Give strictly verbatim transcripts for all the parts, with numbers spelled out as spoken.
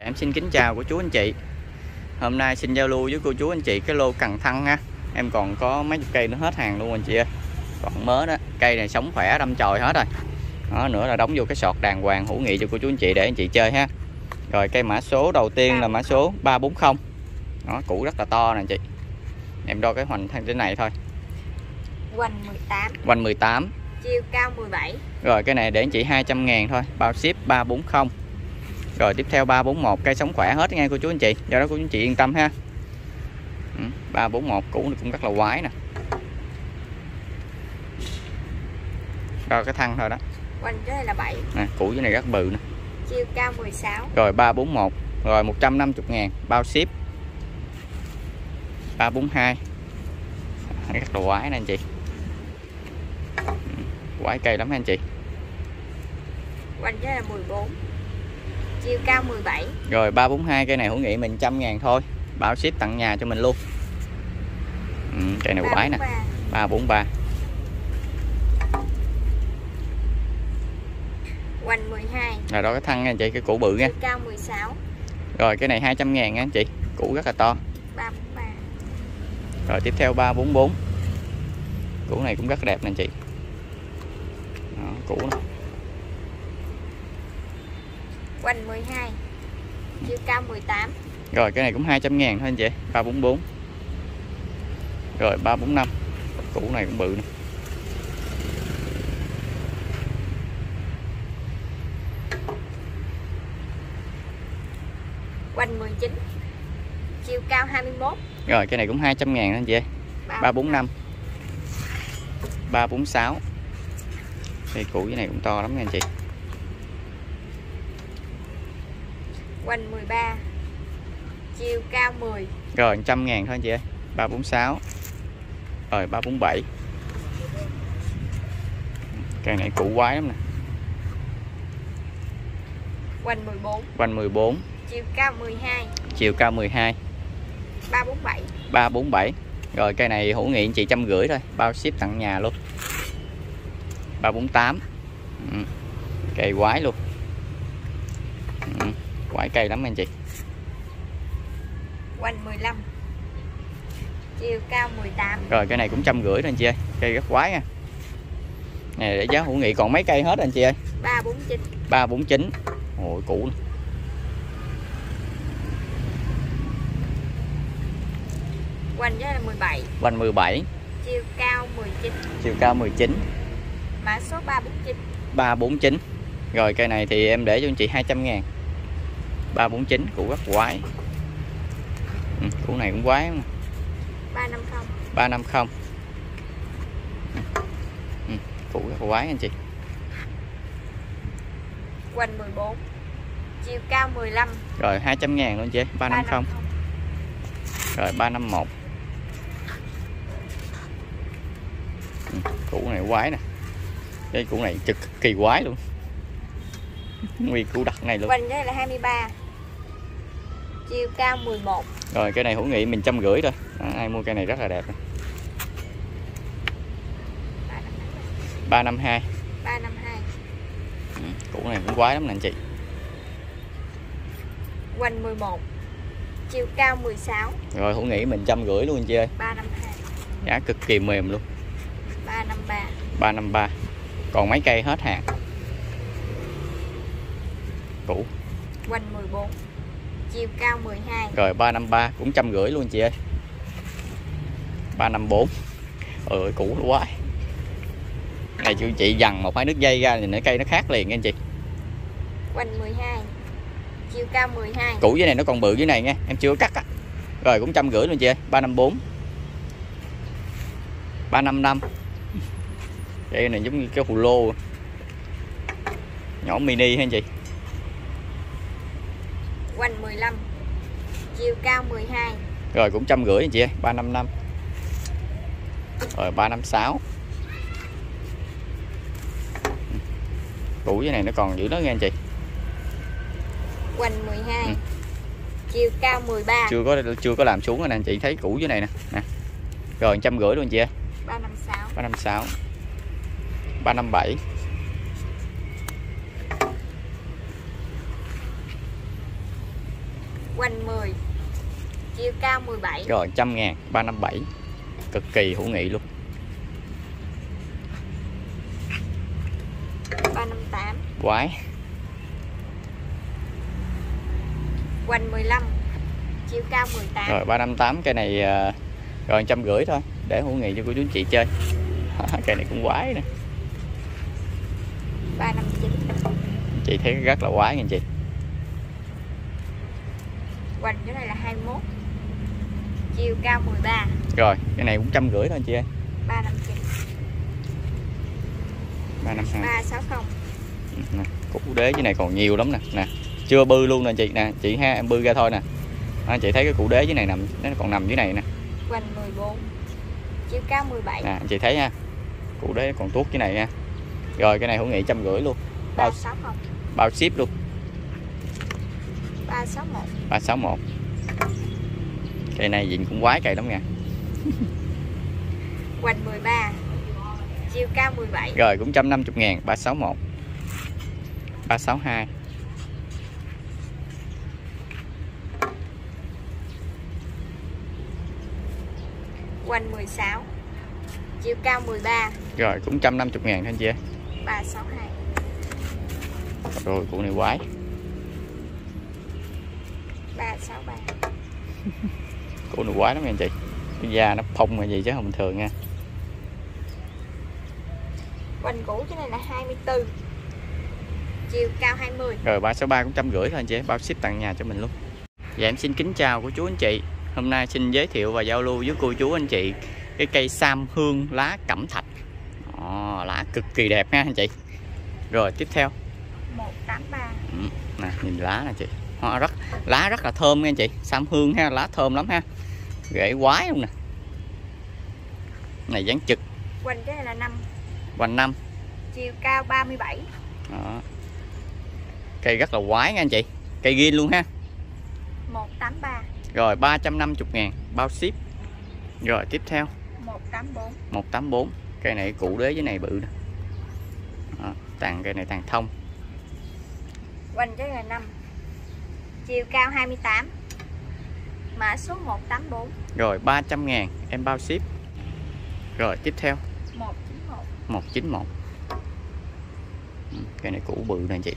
Em xin kính chào cô chú anh chị. Hôm nay xin giao lưu với cô chú anh chị cái lô cần thăng ha. Em còn có mấy chục cây nữa hết hàng luôn anh chị ơi. Còn mới đó, cây này sống khỏe đâm chồi hết rồi. Đó, nữa là đóng vô cái sọt đàng hoàng hữu nghị cho cô chú anh chị để anh chị chơi ha. Rồi cây mã số đầu tiên là mã số ba bốn không. Đó, củ rất là to nè anh chị. Em đo cái hoành thế này thôi. Hoành mười tám. Hoành mười tám. Chiều cao mười bảy. Rồi cái này để anh chị hai trăm ngàn thôi, bao ship ba bốn không. Rồi tiếp theo ba bốn một, cây sống khỏe hết nha cô chú anh chị. Do đó cô chú anh chị yên tâm ha. Ừ, ba bốn một củ cũng rất là quái nè. Rồi cái thân thôi đó. Hoành cái này là bảy. Nè, củ dưới này rất bự nè. Chiều cao mười sáu. Rồi ba bốn một, rồi một trăm năm mươi ngàn bao ship. ba bốn hai. Rất là quái nè anh chị. Ừ, quái cây lắm anh chị. Hoành cái này là mười bốn. Chiều cao mười bảy. Rồi ba bốn hai, cây này hữu nghị mình một trăm ngàn thôi, bảo ship tặng nhà cho mình luôn. Ừ, cây này quái nè. ba bốn ba. Hoành mười hai. Rồi đó cái thân nha anh chị, cái củ bự nha. Chiều cao mười sáu. Rồi cái này hai trăm ngàn nha anh chị, củ rất là to. ba bốn ba. Rồi tiếp theo ba bốn bốn. Củ này cũng rất đẹp nè anh chị. Đó, củ này. Hoành mười hai. Chiều cao mười tám. Rồi cái này cũng hai trăm ngàn thôi anh chị, ba bốn bốn. Rồi ba bốn năm. Củ này cũng bự nè. Hoành mười chín. Chiều cao hai mươi mốt. Rồi cái này cũng hai trăm ngàn anh chị ơi. ba bốn năm. ba bốn sáu. Cây củ dưới này cũng to lắm nha anh chị. Hoành mười ba. Chiều cao mười. Rồi một trăm ngàn thôi anh chị ơi. ba bốn sáu. Rồi ba bốn bảy. Cây này củ quái lắm nè. Hoành mười bốn. Hoành mười bốn. Chiều cao mười hai. Chiều cao mười hai. ba bốn bảy. ba bốn bảy. Rồi cây này hữu nghị anh chị trăm rưỡi thôi, bao ship tặng nhà luôn. ba bốn tám. Ừ. Cây quái luôn. Ừ. Quái cây lắm anh chị. Hoành mười lăm. Chiều cao mười tám. Rồi cái này cũng trăm rưỡi thôi anh chị ơi, cây rất quái nha. Này để giá hữu nghị còn mấy cây hết anh chị ơi. ba bốn chín. ba bốn chín. Ôi cũ. Hoành cái là mười bảy. Hoành mười bảy. Chiều cao mười chín. Chiều cao mười chín. Mã số ba bốn chín. ba bốn chín. Rồi cây này thì em để cho anh chị hai trăm ngàn. ba bốn chín, củ rất quái. Ừ, củ này cũng quái mà. ba năm không. ba năm không. Ừ, củ rất quái anh chị. Hoành mười bốn. Chiều cao mười lăm. Rồi hai trăm ngàn luôn chị. ba năm không. Rồi ba năm một. Ừ, củ này quái nè. Cái củ này cực kỳ quái luôn. Nguyên củ đặc này luôn. Hoành đây là hai mươi ba. Chiều cao mười một. Rồi cái này hữu nghị mình trăm rưỡi thôi. À, ai mua cây này rất là đẹp. ba năm hai. ba năm hai. Ừ, củ này cũng quái lắm nè anh chị. Hoành mười một. Chiều cao mười sáu. Rồi hữu nghị mình trăm rưỡi luôn anh chị ơi. ba năm hai. Giá cực kỳ mềm luôn. ba năm ba. ba năm ba. Còn mấy cây hết hàng. Củ. Hoành mười bốn. Chiều cao mười hai. Rồi ba năm ba cũng trăm rưỡi luôn chị ơi. ba năm bốn. Ừ củ quá. Này chú chị dằn một hai nước dây ra thì nửa cây nó khác liền nha anh chị. Hoành mười hai. Chiều cao mười hai. Củ dưới này nó còn bự dưới này nha, em chưa có cắt á. Rồi cũng trăm rưỡi luôn chị ơi. ba năm bốn. ba năm năm. Cây này giống như cái hồ lô nhỏ mini ha anh chị. Hoành mười lăm. Chiều cao mười hai. Rồi cũng trăm rưỡi anh chị ơi. ba năm năm. Rồi ba năm sáu. Củ dưới này nó còn dữ đó nghe anh chị. Hoành mười hai. Ừ. Chiều cao mười ba. Chưa có chưa có làm xuống rồi nè anh chị, thấy củ dưới này nè. Nè. Rồi trăm rưỡi luôn chị ơi. ba năm sáu. ba năm sáu. ba năm bảy. Quanh mười, chiều cao mười bảy. Rồi trăm ngàn, ba năm bảy. Cực kỳ hữu nghị luôn. ba năm tám. Quái. Quanh mười lăm, chiều cao mười tám. Rồi ba năm tám, cây này uh, rồi trăm rưỡi thôi, để hữu nghị cho cô chú anh chị chơi. Cây này cũng quái nè. ba năm chín. Chị thấy rất là quái nha chị. Quanh cái này là hai mươi mốt, chiều cao mười ba. Rồi cái này cũng trăm rưỡi thôi chị ơi. ba năm chín. ba năm hai. ba sáu không. Nè, củ đế dưới này còn nhiều lắm nè. Nè, chưa bư luôn nè chị nè, chị ha, em bư ra thôi nè. Đó, chị thấy cái củ đế dưới này nằm, nó còn nằm dưới này nè. Quanh mười bốn, chiều cao mười bảy. Nè, chị thấy ha. Củ đế còn tuốt dưới này nha. Rồi cái này hữu nghị trăm rưỡi luôn. ba sáu không. Bao ship luôn. ba sáu một. ba sáu một. Cây này nhìn cũng quái cây lắm nha. Quanh mười ba, chiều cao mười bảy. Rồi cũng một trăm năm mươi ngàn, ba sáu một. ba sáu hai. Quanh mười sáu, chiều cao mười ba. Rồi cũng một trăm năm mươi ngàn thôi chị ơi. ba sáu hai. Rồi củ này quái. ba sáu ba. Củ này quái lắm nha chị. Cái da nó phông là gì chứ không bình thường nha. Quanh củ cái này là hai mươi tư, chiều cao hai mươi. Rồi ba sáu ba cũng trăm rưỡi thôi anh chị, bao ship tặng nhà cho mình luôn. Dạ em xin kính chào cô chú anh chị. Hôm nay xin giới thiệu và giao lưu với cô chú anh chị cái cây sam hương lá cẩm thạch. Ồ, lá cực kỳ đẹp ha anh chị. Rồi tiếp theo một tám ba. ừ, nè, nhìn lá nè chị. Hoa rất lá rất là thơm nha anh chị. Sam hương ha, lá thơm lắm ha. Rễ quái luôn nè. Này dáng trực. Quanh cái này là năm. Quanh năm. Chiều cao ba mươi bảy. Đó. Cây rất là quái nha anh chị. Cây ghiên luôn ha. một tám ba. Rồi ba trăm năm mươi ngàn bao ship. Rồi tiếp theo một tám bốn. một tám bốn. Cây này cụ đế dưới này bự nè. Đó, tàn cây này tàn thông. Quanh cái này là năm. Chiều cao hai mươi tám. Mã số một tám bốn. Rồi ba trăm ngàn em bao ship. Rồi tiếp theo một chín một. một chín một. Ừ, cây này cũ bự nè anh chị.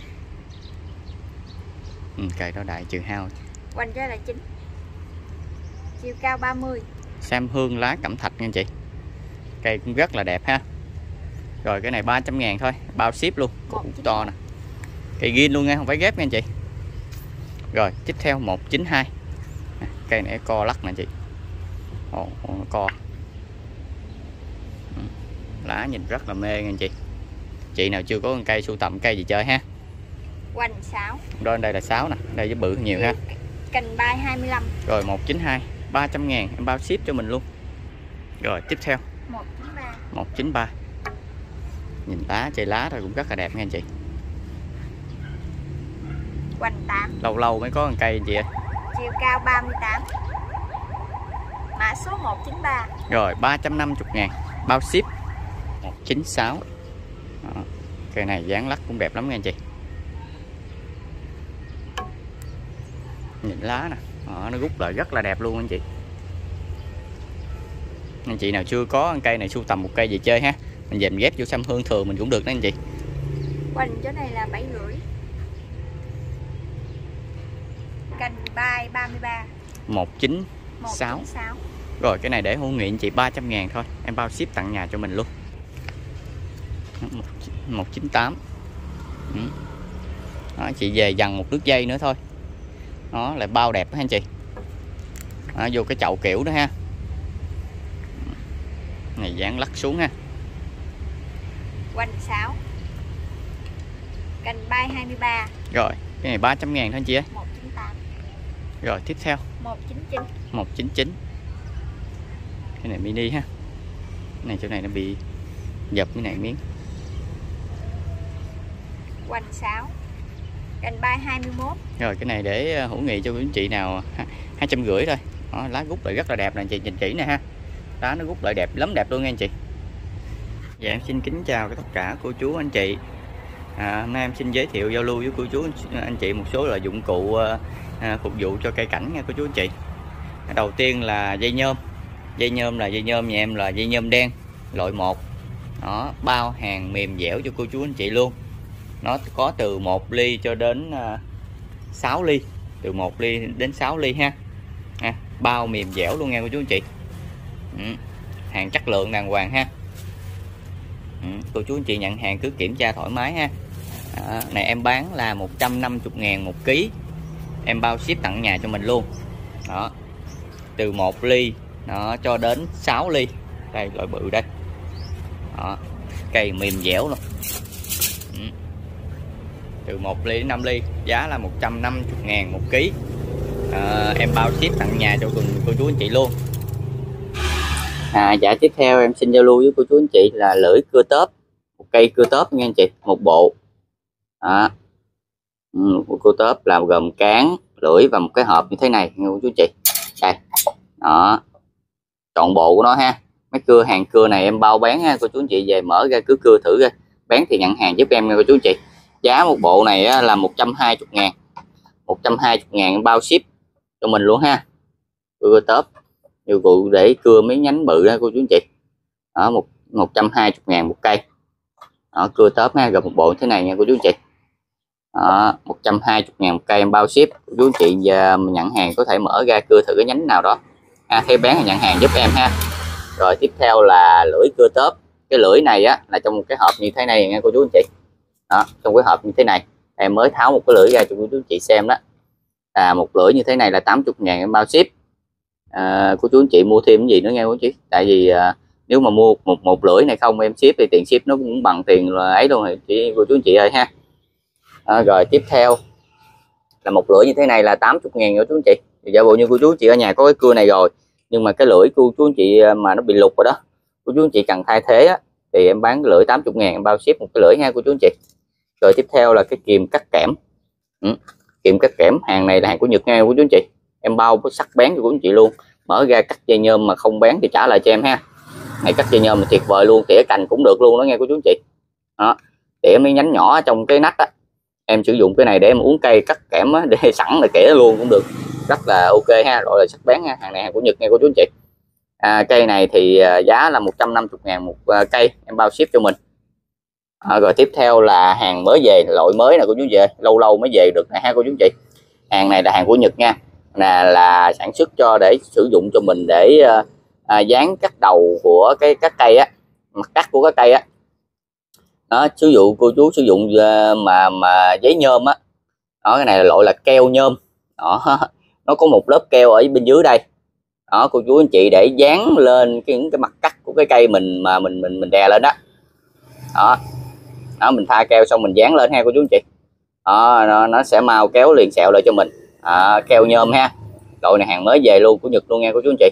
Ừ, cây đó đại trừ hao. Quanh cái là chín. Chiều cao ba mươi. Sam hương lá cẩm thạch nha anh chị. Cây cũng rất là đẹp ha. Rồi cái này ba trăm ngàn thôi, bao ship luôn. Củ to nè. Cây ghiên luôn nha, không phải ghép nha anh chị. Rồi tiếp theo một chín hai. Cây này co lắc nè chị. Ồ, nó co. Lá nhìn rất là mê nha anh chị. Chị nào chưa có con cây sưu tầm cây gì chơi ha. Quanh sáu. Đó đây là sáu nè, đây với bự nhiều ha. Cành bay hai mươi lăm. Rồi một chín hai, ba trăm ngàn em bao ship cho mình luôn. Rồi tiếp theo một chín ba. một chín ba. Nhìn lá chơi lá thôi cũng rất là đẹp nha anh chị. Quanh tám. Lâu lâu mới có con cây chị ơi. Chiều cao ba mươi tám. Mã số một chín ba. Rồi ba trăm năm mươi ngàn bao ship. một chín sáu. Đó. Cây này dáng lắc cũng đẹp lắm nha anh chị. Nhìn lá nè. Đó, nó rút lại rất là đẹp luôn anh chị. Anh chị nào chưa có cây này sưu tầm một cây gì chơi ha, mình về mình ghép vô sam hương thường mình cũng được đó anh chị. Quanh chỗ này là bảy rưỡi. Cành bay ba mươi ba. một chín sáu. Rồi cái này để hữu nghị anh chị ba trăm ngàn thôi, em bao ship tặng nhà cho mình luôn. một chín tám. Đó, chị về dằn một đứt dây nữa thôi. Đó lại bao đẹp đó anh chị. Đó, vô cái chậu kiểu đó ha. Này dán lắc xuống ha. Quanh sáu. Cành bay hai mươi ba. Rồi cái này ba trăm ngàn thôi anh chị ơi. một chín tám. Rồi tiếp theo một chín chín. một chín chín. Cái này mini ha. Cái này chỗ này nó bị dập cái này miếng. Quanh sáu. Cành bay hai mươi mốt. Rồi cái này để hữu nghị cho quý anh chị nào hai trăm rưỡi thôi. Đó, lá rút lại rất là đẹp nè anh chị, nhìn kỹ nè ha. Lá nó rút lại đẹp lắm, đẹp luôn nha anh chị. Dạ em xin kính chào tất cả cô chú anh chị. À, hôm nay em xin giới thiệu giao lưu với cô chú anh chị một số là dụng cụ uh, à, phục vụ cho cây cảnh nha cô chú anh chị. Đầu tiên là dây nhôm. Dây nhôm là dây nhôm nhà em là dây nhôm đen loại một. Nó bao hàng mềm dẻo cho cô chú anh chị luôn. Nó có từ một ly cho đến uh, sáu ly, từ một ly đến sáu ly ha. À, bao mềm dẻo luôn nha cô chú anh chị. Ừ. Hàng chất lượng đàng hoàng ha. Ừ. Cô chú anh chị nhận hàng cứ kiểm tra thoải mái ha. À, này em bán là một trăm năm mươi ngàn một ký. Em bao ship tận nhà cho mình luôn. Đó. Từ một ly nó cho đến sáu ly. Đây loại bự đây. Đó. Cây mềm dẻo luôn. Ừ. Từ một ly đến năm ly, giá là một trăm năm mươi ngàn một ký. À, em bao ship tận nhà cho cô chú anh chị luôn. À, dạ tiếp theo em xin giao lưu với cô chú anh chị là lưỡi cưa tớp, một cây cưa tớp nha anh chị, một bộ. Đó. Một cưa tớp là gồm cán, lưỡi và một cái hộp như thế này nha cô chú anh chị. Đây. Đó. Trọn bộ của nó ha. Mấy cưa hàng cưa này em bao bán ha, cô chú anh chị về mở ra cứ cưa thử ra, bán thì nhận hàng giúp em nha cô chú anh chị. Giá một bộ này là một trăm hai mươi ngàn, một trăm hai mươi ngàn em bao ship cho mình luôn ha. Cưa tớp dụng cụ để cưa mấy nhánh bự đó cô chú anh chị. Đó, một một trăm hai mươi ngàn một cây. Đó, cưa tớp ha, gồm một bộ thế này nha cô chú anh chị. Đó, một trăm hai mươi ngàn một cây em bao ship. Cô chú anh chị và nhận hàng có thể mở ra cưa thử cái nhánh nào đó. À, theo bán thì nhận hàng giúp em ha. Rồi tiếp theo là lưỡi cưa tớp. Cái lưỡi này á là trong một cái hộp như thế này nha cô chú anh chị. Đó, trong cái hộp như thế này em mới tháo một cái lưỡi ra cho cô chú anh chị xem đó. À, một lưỡi như thế này là tám mươi ngàn em bao ship. À, cô chú anh chị mua thêm cái gì nữa nghe cô chú, tại vì à, nếu mà mua một một lưỡi này không em ship thì tiền ship nó cũng bằng tiền là ấy luôn, thì chị cô chú anh chị ơi ha. À, rồi tiếp theo là một lưỡi như thế này là tám mươi ngàn cô chú anh chị. Thì giả bộ như cô chú anh chị ở nhà có cái cưa này rồi, nhưng mà cái lưỡi cô chú anh chị mà nó bị lục rồi đó, cô chú anh chị cần thay thế á, thì em bán cái lưỡi tám mươi ngàn em bao ship một cái lưỡi ha cô chú anh chị. Rồi tiếp theo là cái kìm cắt kẽm. Ừ. Kìm cắt kẽm, hàng này là hàng của Nhật nha cô chú anh chị. Em bao với sắc bén cho cô chú anh chị luôn. Mở ra cắt dây nhôm mà không bén thì trả lại cho em ha. Này cắt dây nhôm là tuyệt vời luôn, tỉa cành cũng được luôn đó nghe cô chú anh chị. Đó, tỉa mấy nhánh nhỏ trong cái nách á, em sử dụng cái này để em uống cây cắt kẽm á, để sẵn là kẻ luôn cũng được, rất là ok ha. Rồi là sắc bén ha, hàng này hàng của Nhật nha cô chú anh chị. À, cây này thì giá là một trăm năm mươi ngàn một cây, em bao ship cho mình. À, rồi tiếp theo là hàng mới về, loại mới nè cô chú về, lâu lâu mới về được này ha cô chú anh chị. Hàng này là hàng của Nhật nha, là là sản xuất cho để sử dụng cho mình để à, dán cắt đầu của cái các cây á, mặt cắt của các cây á. Đó, sử dụng cô chú sử dụng mà mà giấy nhôm á. Đó, cái này là loại là keo nhôm. Đó, nó có một lớp keo ở bên dưới đây. Đó, cô chú anh chị để dán lên cái những cái mặt cắt của cái cây mình mà mình mình mình đè lên đó. Đó. Đó, mình pha keo xong mình dán lên ha cô chú anh chị. Đó, nó, nó sẽ mau kéo liền sẹo lại cho mình. À, keo nhôm ha. Loại này hàng mới về luôn của Nhật luôn nha cô chú anh chị.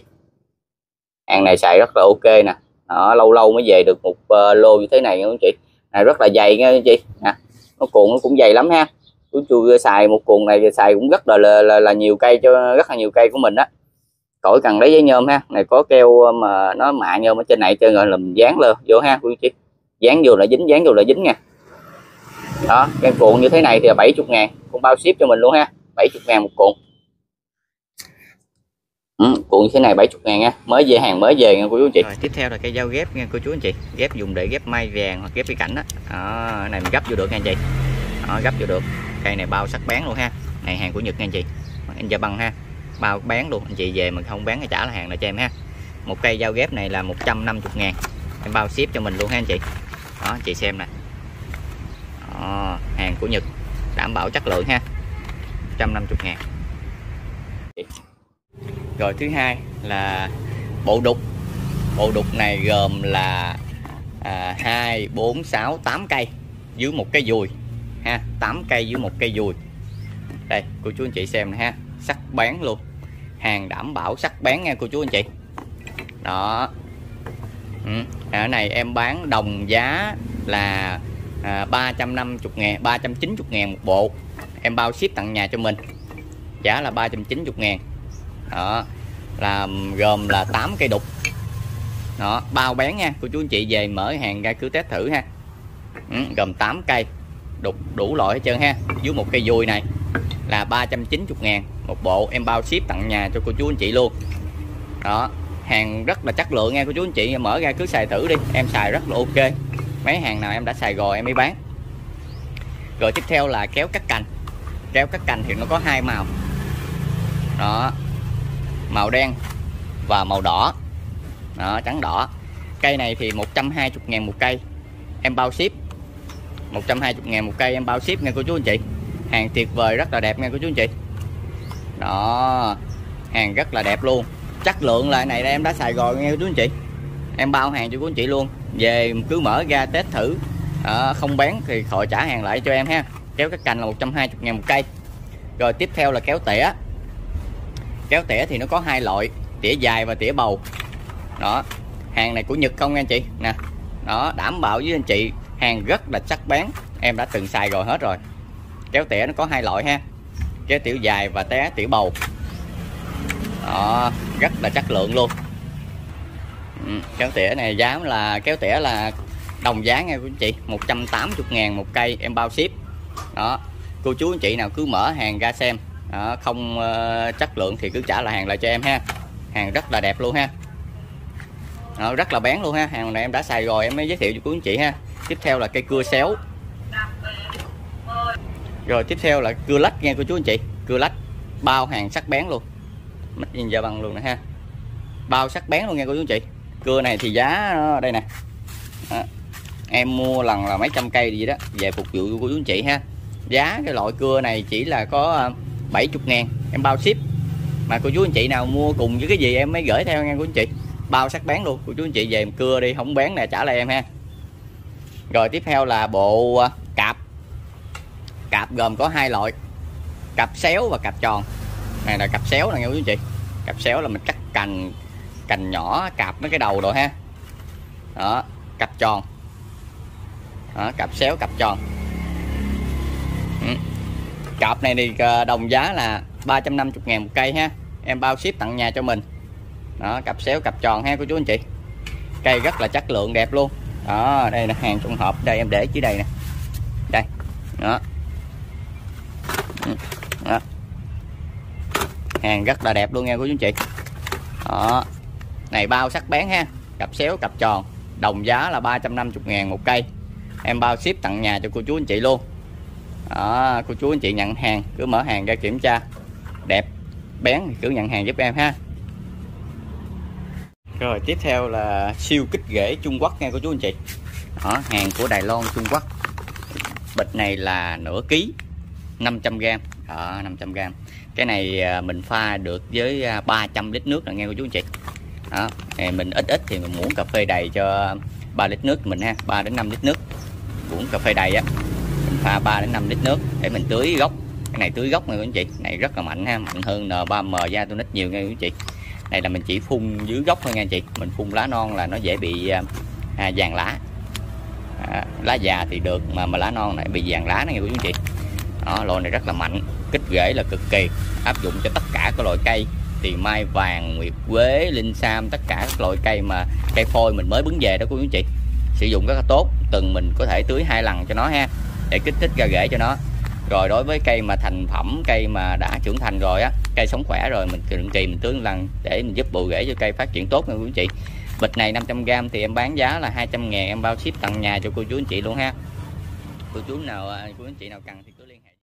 Hàng này xài rất là ok nè. Đó, lâu lâu mới về được một uh, lô như thế này nha cô chú anh chị. Này rất là dày nha cô chú anh chị. Nè, nó cuộn nó cũng dày lắm ha. Chú chú xài một cuộn này xài cũng rất là là, là là nhiều cây cho rất là nhiều cây của mình đó. Khỏi cần lấy giấy nhôm ha. Này có keo mà nó mạ nhôm ở trên này cho rồi làm dán lên vô ha cô chú anh chị. Dán vô là dính, dán vô là dính nha. Đó, cái cuộn như thế này thì là bảy mươi ngàn, cũng bao ship cho mình luôn ha, bảy mươi ngàn một cuộn. Ừ, cuộn như thế này bảy mươi ngàn nha, mới về hàng mới về nha cô chú anh chị. Rồi tiếp theo là cây dao ghép nha cô chú anh chị, ghép dùng để ghép mai vàng hoặc ghép cái cảnh đó. Đó, cái này mình gấp vô được nha anh chị. Đó, gấp vô được. Cây này bao sắc bén luôn ha. Này hàng của Nhật nha anh chị. Anh Gia Băng ha. Bao bán luôn, anh chị về mà không bán thì trả lại hàng lại cho em ha. Một cây dao ghép này là một trăm năm mươi ngàn. Em bao ship cho mình luôn ha anh chị. Đó, chị xem nè. Đó, hàng của Nhật đảm bảo chất lượng ha, một trăm năm mươi ngàn. Rồi thứ hai là bộ đục. Bộ đục này gồm là à, hai, bốn, sáu, tám cây dưới một cái dùi ha, tám cây dưới một cây dùi. Đây cô chú anh chị xem nè ha, sắc bén luôn, hàng đảm bảo sắc bén nha cô chú anh chị. Đó. Ừ. Ở này em bán đồng giá là à, ba trăm năm mươi ngàn, ba trăm chín mươi ngàn một bộ, em bao ship tận nhà cho mình, giá là ba trăm chín mươi ngàn. Đó, là gồm là tám cây đục. Đó, bao bán nha cô chú anh chị về mở hàng ra cứ test thử ha. Ừ, gồm tám cây đục đủ loại hết trơn ha, dưới một cây dùi này. là ba trăm chín mươi ngàn một bộ, em bao ship tặng nhà cho cô chú anh chị luôn. Đó, hàng rất là chất lượng nha cô chú anh chị, mở ra cứ xài thử đi, em xài rất là ok. Mấy hàng nào em đã xài rồi em mới bán. Rồi tiếp theo là kéo cắt cành. Kéo cắt cành thì nó có hai màu. Đó, màu đen và màu đỏ. Đó, trắng đỏ. Cây này thì một trăm hai mươi ngàn một cây, em bao ship. một trăm hai mươi ngàn một cây em bao ship nha cô chú anh chị. Hàng tuyệt vời, rất là đẹp nha cô chú anh chị. Đó, hàng rất là đẹp luôn. Chất lượng là này em đã xài rồi nha cô chú anh chị. Em bao hàng cho cô anh chị luôn. Về cứ mở ra test thử. Đó, không bán thì khỏi trả hàng lại cho em ha. Kéo cắt cành là một trăm hai mươi ngàn một cây. Rồi tiếp theo là kéo tỉa. Kéo tỉa thì nó có hai loại, tỉa dài và tỉa bầu. Đó, hàng này của Nhật không nha anh chị nè. Đó, đảm bảo với anh chị hàng rất là chắc bán, em đã từng xài rồi hết rồi. Kéo tỉa nó có hai loại ha, kéo tỉa dài và té tỉa bầu. Đó, rất là chất lượng luôn. Ừ, kéo tỉa này giá là kéo tỉa là đồng giá nha quý anh chị, một trăm tám mươi ngàn một cây, em bao ship. Đó, cô chú anh chị nào cứ mở hàng ra xem. Đó, không uh, chất lượng thì cứ trả lại hàng lại cho em ha. Hàng rất là đẹp luôn ha. Đó, rất là bán luôn ha. Hàng này em đã xài rồi em mới giới thiệu cho quý anh chị ha. Tiếp theo là cây cưa xéo. Rồi tiếp theo là cưa lách nha cô chú anh chị. Cưa lách bao hàng sắc bén luôn, mít in da băng luôn nè ha. Bao sắc bén luôn nha cô chú anh chị. Cưa này thì giá nó đây nè. Đó, em mua lần là mấy trăm cây gì đó về phục vụ của cô chú anh chị ha. Giá cái loại cưa này chỉ là có bảy mươi ngàn, em bao ship. Mà cô chú anh chị nào mua cùng với cái gì em mới gửi theo nha cô chú anh chị. Bao sắc bén luôn, cô chú anh chị về cưa đi, không bán nè trả lại em ha. Rồi tiếp theo là bộ cạp. Cạp gồm có hai loại, cạp xéo và cạp tròn. Này là cạp xéo nè nha quý anh chị. Cạp xéo là mình cắt cành cành nhỏ, cạp mấy cái đầu rồi ha. Đó, cạp tròn. Đó, cạp xéo, cạp tròn. Ừ. Cạp này thì đồng giá là ba trăm năm mươi ngàn một cây ha, em bao ship tặng nhà cho mình. Đó, cạp xéo, cạp tròn ha cô chú anh chị. Cây rất là chất lượng đẹp luôn. Đó, đây là hàng trong hộp, đây em để dưới đây nè. Đây. Đó. Đó. Hàng rất là đẹp luôn nha cô chú anh chị. Đó. Này bao sắc bén ha, cặp xéo cặp tròn, đồng giá là ba trăm năm mươi ngàn một cây, em bao ship tặng nhà cho cô chú anh chị luôn. Đó, cô chú anh chị nhận hàng cứ mở hàng ra kiểm tra đẹp bén thì cứ nhận hàng giúp em ha. Rồi tiếp theo là siêu kích rễ Trung Quốc nha cô chú anh chị. Đó, hàng của Đài Loan Trung Quốc. Bịch này là nửa ký, năm trăm gam. Đó, năm trăm gam. Cái này mình pha được với ba trăm lít nước là nghe cô chú anh chị. Đó, mình ít ít thì mình muỗng cà phê đầy cho ba lít nước mình ha, ba đến năm lít nước. Muỗng cà phê đầy á, mình pha ba đến năm lít nước để mình tưới gốc. Cái này tưới gốc nha cô chú anh chị, này rất là mạnh ha, mạnh hơn N ba M da tôi nít nhiều nha cô chú anh chị. Đây là mình chỉ phun dưới gốc thôi nha anh chị, mình phun lá non là nó dễ bị à, vàng lá. À, lá già thì được mà mà lá non này bị vàng lá này nha cô chú anh chị. Đó, loại này rất là mạnh, kích rễ là cực kỳ, áp dụng cho tất cả các loại cây, thì mai vàng, nguyệt quế, linh sam, tất cả các loại cây mà cây phôi mình mới bứng về đó cô chú anh chị. Sử dụng rất là tốt, tuần mình có thể tưới hai lần cho nó ha, để kích thích ra rễ cho nó. Rồi đối với cây mà thành phẩm, cây mà đã trưởng thành rồi á, cây sống khỏe rồi, mình định kỳ mình tưới một lần để mình giúp bù rễ cho cây phát triển tốt nha cô chú anh chị. Bịch này năm trăm gam thì em bán giá là hai trăm ngàn, em bao ship tặng nhà cho cô chú anh chị luôn ha. Cô chú nào cô chú anh chị nào cần thì